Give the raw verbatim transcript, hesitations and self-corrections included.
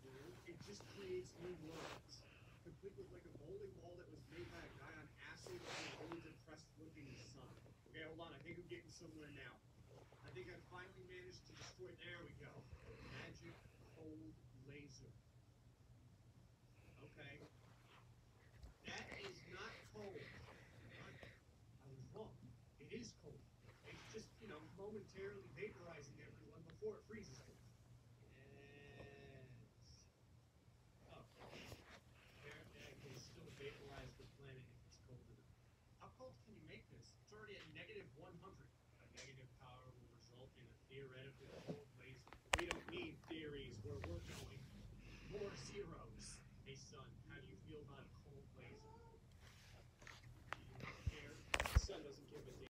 world, it just creates new worlds. Complete with like a bowling ball that was made by a guy on acid and a really depressed looking sun. Okay, hold on, I think I'm getting somewhere now. I think I finally managed to destroy, there we go. Magic cold laser. Okay. That is not cold. I was wrong. It is cold. It's just, you know, momentarily vaporizing everyone before it freezes them. Yes. Oh. Apparently I can still vaporize the planet if it's cold enough. How cold can you make this? It's already at negative one hundred. A negative power will result in a theoretical cold laser. We don't need theories where we're going. More zeros. Hey son, how do you feel about a cold laser? Do you not care? The sun doesn't